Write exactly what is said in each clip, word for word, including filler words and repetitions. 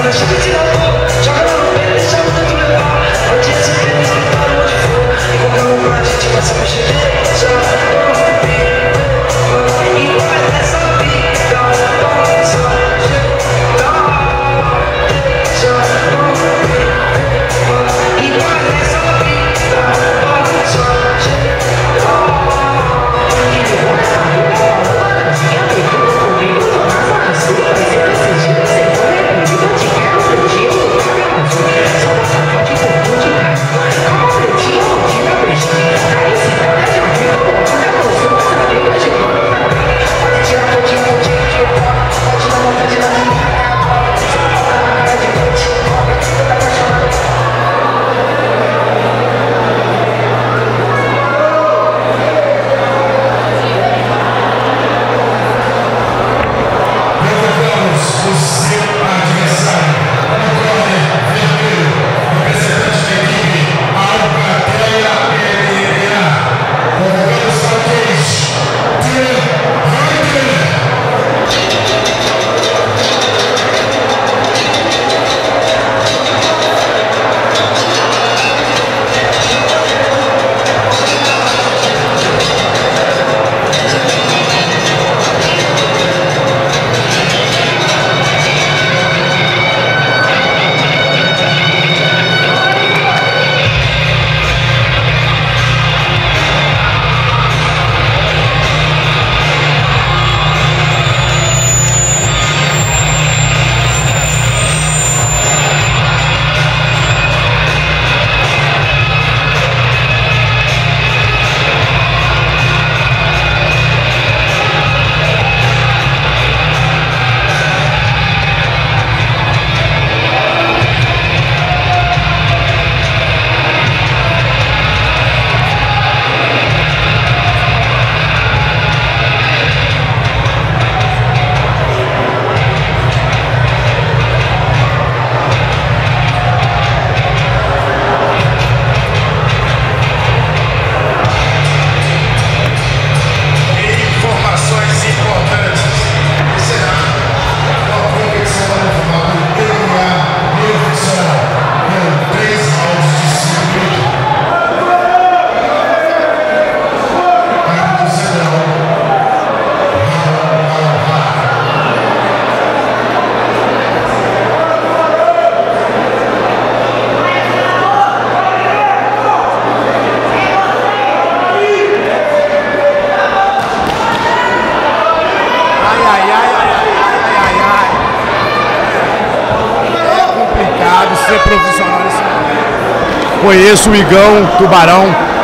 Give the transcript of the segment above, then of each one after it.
ser profissional nesse momento. Conheço o Igão Tubarão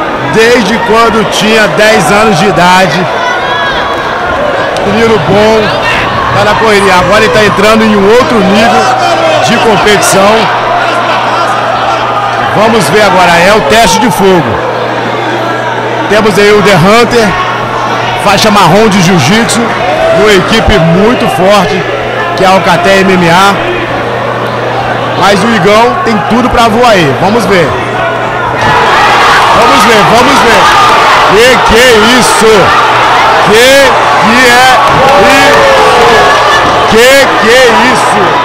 desde quando tinha dez anos de idade. Menino bom, tá na correria. Agora ele está entrando em um outro nível de competição. Vamos ver agora, é o teste de fogo. Temos aí o The Hunter, faixa marrom de jiu-jitsu, uma equipe muito forte, que é a Alcatel M M A. Mas o Igão tem tudo para voar aí. Vamos ver. Vamos ver, vamos ver. Que que é isso? Que que é isso? Que que é isso?